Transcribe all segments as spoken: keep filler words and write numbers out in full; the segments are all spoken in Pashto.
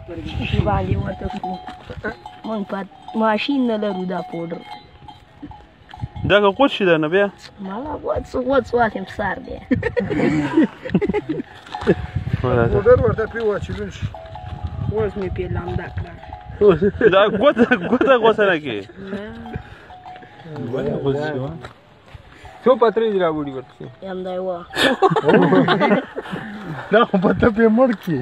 شي باندې ورته کړو موږ په ماشین نه لرو دا پوډر دا که غوڅ شي درنه بیا مالا غوڅ غوڅ واخیم سار دی پوډر ورته پرې واچولی شي اوس مې پرې لامده کړه دا ګوته ګوته غوڅه نه کړي څو پترې دې راوړي ورته همدا یې وه دا خو په ته پرې مړ کړي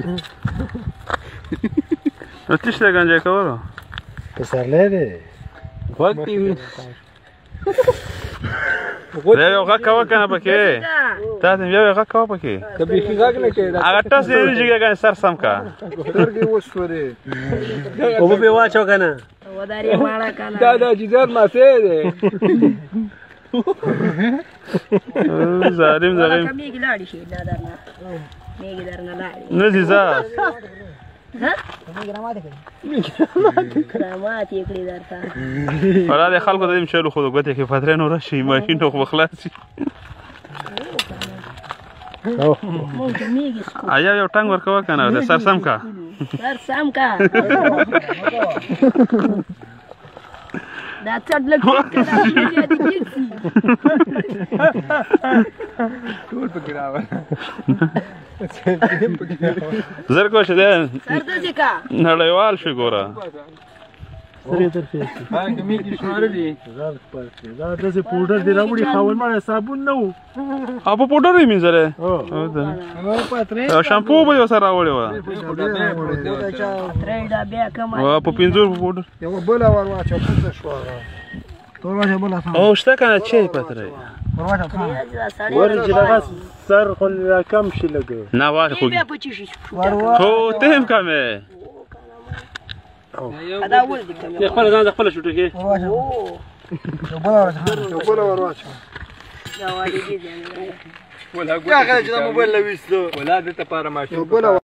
نو څه شته ګنجی کولو پسرلی دی غوږ دې وي دا یو غږ کوه که نه پکې تا ته یو غږ کوه پکې که بیخي غږ نه کوي هغه ټس دې نه جګې ګنې سر سم که سترګې وسورې اوبه پرې واچو که نه ودارې ماړه که نه دا د جګر ماسې دی ظالم ماړه زغیم که میږي لاړې شي دا درنه میږي درنه لاړې نه ځي ځه کرامات یې کړي درته ولا د خلکو ته دې مچلو خو د ګوتې کې فترې نو راشي ماشین خو به خلاص شي موږ ته میږي سکو ایا یو ټنګ ورکوه که نه د سر سم که سر سم که دا څټ لږ ټیټ که دا میږي دې ټیټ شي ټول پکې راوړه زر کوشه دی سر داسې که نړیوال شي ګوره سرې درته هغه میږي شماره دي دا داسې پوډر دې راوړي خاون ماړه صابون نه و او په پوډر یې مینځلی او شامپو به یې ورسره راوړې وه درې ډبې کم او په پنځو په پوډر یوه بله ور واچوه پورته شوه هغه تور واچوه بله او شته که نه چی پتری ور چې دغه سر خو راکم شي لږ نه واچ خو بیا په چی شي خو ته هم کمې دا ول دي کم خپل ځان د خپل شوټو کې یو بله ور واچوه دا والي دي ولا هغه چې دا موبایل لويستو ولا د ته پاره ماشين